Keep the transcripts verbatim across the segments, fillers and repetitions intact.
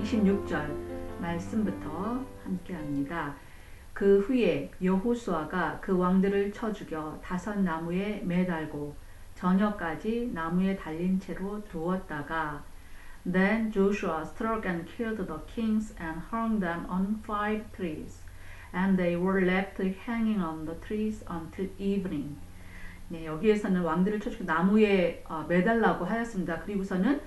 이십육 절 말씀부터 함께 합니다. 그 후에 여호수아가 그 왕들을 쳐 죽여 다섯 나무에 매달고 저녁까지 나무에 달린 채로 두었다가 Then Joshua struck and killed the kings and hung them on five trees, and they were left hanging on the trees until evening. 네, 여기에서는 왕들을 쳐 죽여 나무에 어, 매달라고 하였습니다. 그리고서는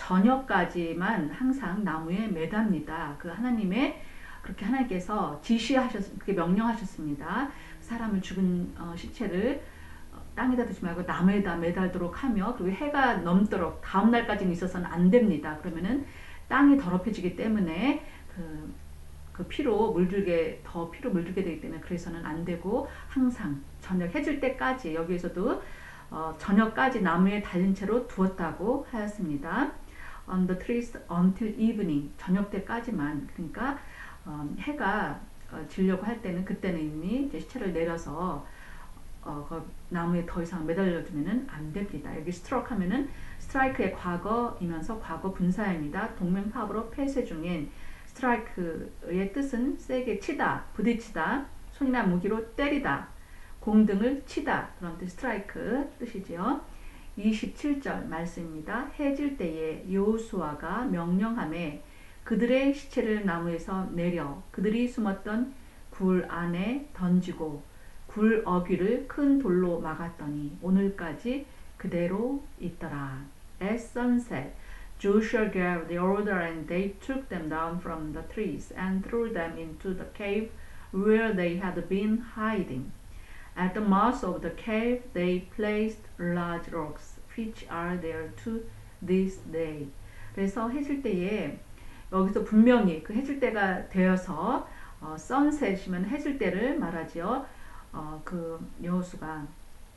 저녁까지만 항상 나무에 매답니다. 그 하나님의 그렇게 하나님께서 지시하셨, 그렇게 명령하셨습니다. 사람을 죽은 어, 시체를 어, 땅에다 두지 말고 나무에다 매달도록 하며 그리고 해가 넘도록 다음 날까지는 있어서는 안 됩니다. 그러면은 땅이 더럽혀지기 때문에 그, 그 피로 물들게 더 피로 물들게 되기 때문에 그래서는 안 되고 항상 저녁 해질 때까지 여기에서도 어, 저녁까지 나무에 달린 채로 두었다고 하였습니다. On the trees until evening, 저녁 때까지만. 그러니까 어, 해가 어, 지려고 할 때는 그때는 이미 이제 시체를 내려서 어, 그 나무에 더 이상 매달려두면은 안 됩니다. 여기 스트로크 하면은 스트라이크의 과거이면서 과거 분사입니다. 동명파업으로 폐쇄 중인 스트라이크의 뜻은 세게 치다, 부딪히다, 손이나 무기로 때리다, 공등을 치다, 그런 뜻 스트라이크 뜻이지요. 이십칠 절 말씀입니다. 해질 때에 여호수아가 명령하매 그들의 시체를 나무에서 내려 그들이 숨었던 굴 안에 던지고 굴 어귀를 큰 돌로 막았더니 오늘까지 그대로 있더라. At sunset, Joshua gave the order and they took them down from the trees and threw them into the cave where they had been hiding. At the mouth of the cave they placed large rocks, which are there to this day. 그래서 해질 때에 여기서 분명히 그 해질 때가 되어서 어, sunset이면 해질 때를 말하지요. 어, 그 여호수가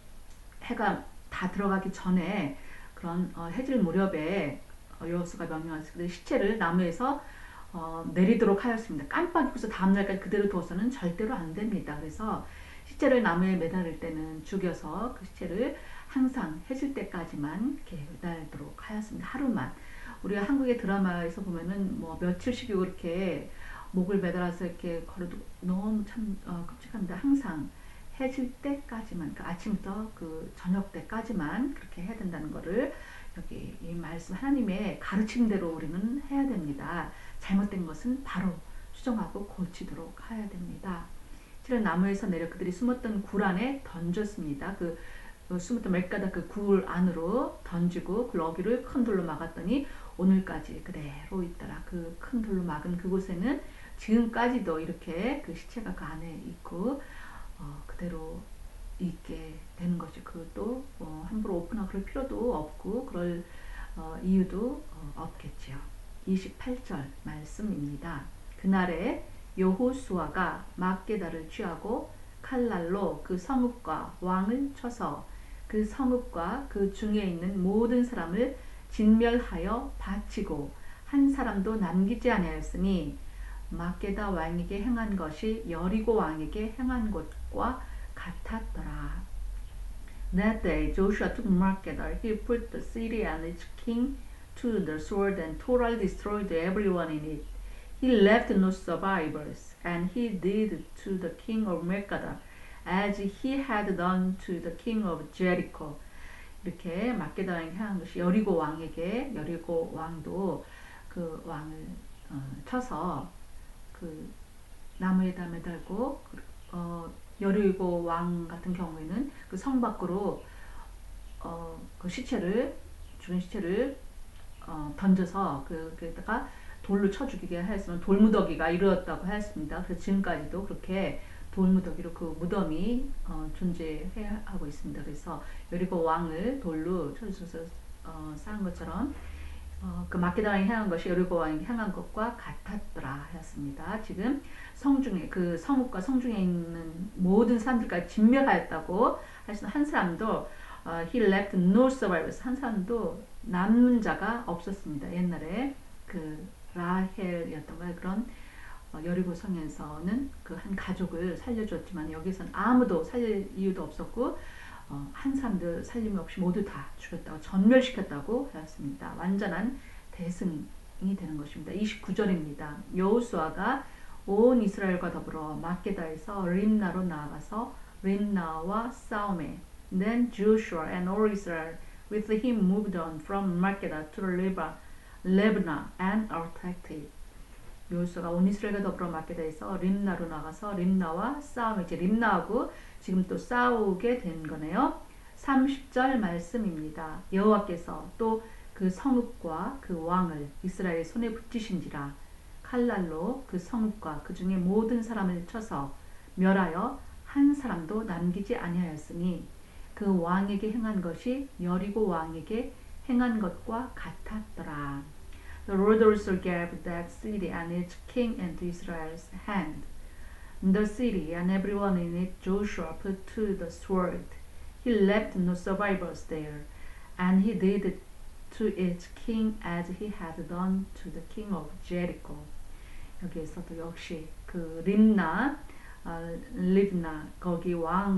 해가 다 들어가기 전에 그런 어, 해질 무렵에 어, 여호수가 명령하였습니다. 시체를 나무에서 어, 내리도록 하였습니다. 깜빡 잊고서 다음 날까지 그대로 두어서는 절대로 안 됩니다. 그래서 시체를 나무에 매달을 때는 죽여서 그 시체를 항상 해질 때까지만 이렇게 매달도록 하였습니다. 하루만. 우리가 한국의 드라마에서 보면은 뭐 며칠씩 이렇게 목을 매달아서 이렇게 걸어도 너무 참 어, 끔찍합니다. 항상 해질 때까지만, 그 아침부터 그 저녁 때까지만 그렇게 해야 된다는 거를 여기 이 말씀 하나님의 가르침대로 우리는 해야 됩니다. 잘못된 것은 바로 수정하고 고치도록 해야 됩니다. 실은 나무에서 내려 그들이 숨었던 굴 안에 던졌습니다. 그, 그 숨었던 몇 가닥 그 굴 안으로 던지고 굴 어귀를 큰 돌로 막았더니 오늘까지 그대로 있더라. 그 큰 돌로 막은 그곳에는 지금까지도 이렇게 그 시체가 그 안에 있고 어, 그대로 있게 되는 거죠. 그것도 어, 함부로 오픈하고 그럴 필요도 없고 그럴 어, 이유도 어, 없겠지요. 이십팔 절 말씀입니다. 그날에 여호수아가 막게다를 취하고 칼날로 그 성읍과 왕을 쳐서 그 성읍과 그 중에 있는 모든 사람을 진멸하여 바치고 한 사람도 남기지 아니하였으니 막게다 왕에게 행한 것이 여리고 왕에게 행한 것과 같았더라. That day Joshua took Makkedah. He put the city and its king to the sword and totally destroyed everyone in it. He left no survivors, and he did to the king of Makkedah as he had done to the king of Jericho. 이렇게 막게다 왕에게 행한 것이 여리고 왕에게, 여리고 왕도 그 왕을 어, 쳐서 그 나무에다 매달고 어, 여리고 왕 같은 경우에는 그 성 밖으로 어, 그 시체를 죽은 시체를 어, 던져서 그, 그에다가 돌로 쳐 죽이게 하였으면 돌무더기가 이루었다고 하였습니다. 그래서 지금까지도 그렇게 돌무더기로 그 무덤이 어, 존재하고 있습니다. 그래서 여리고 왕을 돌로 쳐주셔서 어, 쌓은 것처럼 어, 그 막게다 왕이 향한 것이 여리고 왕이 향한 것과 같았더라 하였습니다. 지금 성중에 그 성읍과 성중에 있는 모든 사람들까지 진멸하였다고 하시는 한 사람도 어, he left no survivors, 한 사람도 남는 자가 없었습니다. 옛날에 그 라헬이었던가요? 그런 어, 여리고 성에서는 그 한 가족을 살려줬지만 여기서는 아무도 살릴 이유도 없었고 어, 한 사람도 살림이 없이 모두 다 죽였다고 전멸시켰다고 하였습니다. 완전한 대승 되는 것입니다. 이십구 절입니다. 여호수아가 온 이스라엘과 더불어 막게다에서 림나로 나아가서 림나와 싸움에 Then Joshua and all Israel with him moved on from Makkedah to Lebna and attacked it. 여호수아가 온 이스라엘과 더불어 막게다에서 림나로 나가서 림나와 싸움에 이제 림나하고 지금 또 싸우게 된 거네요. 삼십 절 말씀입니다. 여호와께서 또 그 성읍과 그 왕을 이스라엘의 손에 붙이신지라 칼날로 그 성읍과 그 중에 모든 사람을 쳐서 멸하여 한 사람도 남기지 아니하였으니 그 왕에게 행한 것이 여리고 왕에게 행한 것과 같았더라. The Lord also gave that city and its king into Israel's hand. The city and everyone in it Joshua put to the sword. He left no survivors there, and he did to its king as he had done to the king of Jericho. 여기에서도 역시 그 림나, 어, 립나 거기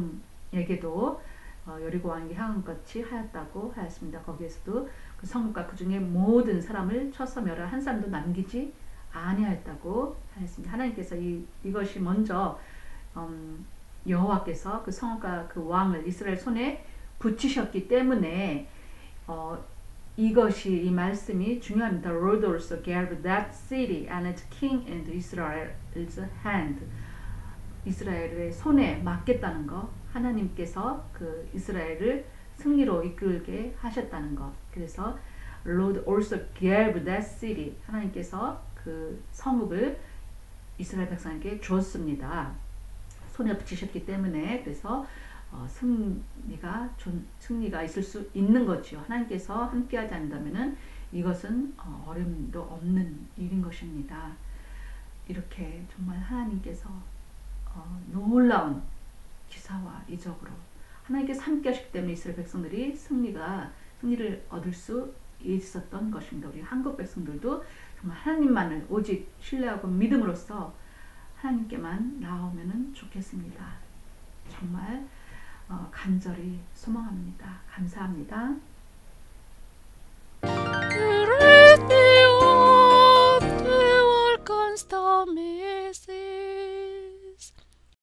왕에게도 어, 여리고 왕에게 향한 것이 하였다고 하였습니다. 거기에서도 그 성읍과 그 중에 모든 사람을 쳐서 멸할 한 사람도 남기지 아니하였다고 하였습니다. 하나님께서 이, 이것이 먼저 음, 여호와께서 그 성읍과 그 왕을 이스라엘 손에 붙이셨기 때문에 어, 이것이 이 말씀이 중요합니다. The Lord also gave that city and its king into Israel's hand. 이스라엘의 손에 맡겼다는 것, 하나님께서 그 이스라엘을 승리로 이끌게 하셨다는 것. 그래서 Lord also gave that city. 하나님께서 그 성읍을 이스라엘 백성에게 주었습니다. 손에 붙이셨기 때문에 그래서 어, 승리가 존, 승리가 있을 수 있는 거지요. 하나님께서 함께하지 않는다면은 이것은 어, 어려움도 없는 일인 것입니다. 이렇게 정말 하나님께서 어, 놀라운 기사와 이적으로 하나님께서 함께하셨기 때문에 이스라엘 백성들이 승리가 승리를 얻을 수 있었던 것입니다. 우리 한국 백성들도 정말 하나님만을 오직 신뢰하고 믿음으로써 하나님께만 나오면은 좋겠습니다. 정말 어, 간절히 소망합니다. 감사합니다.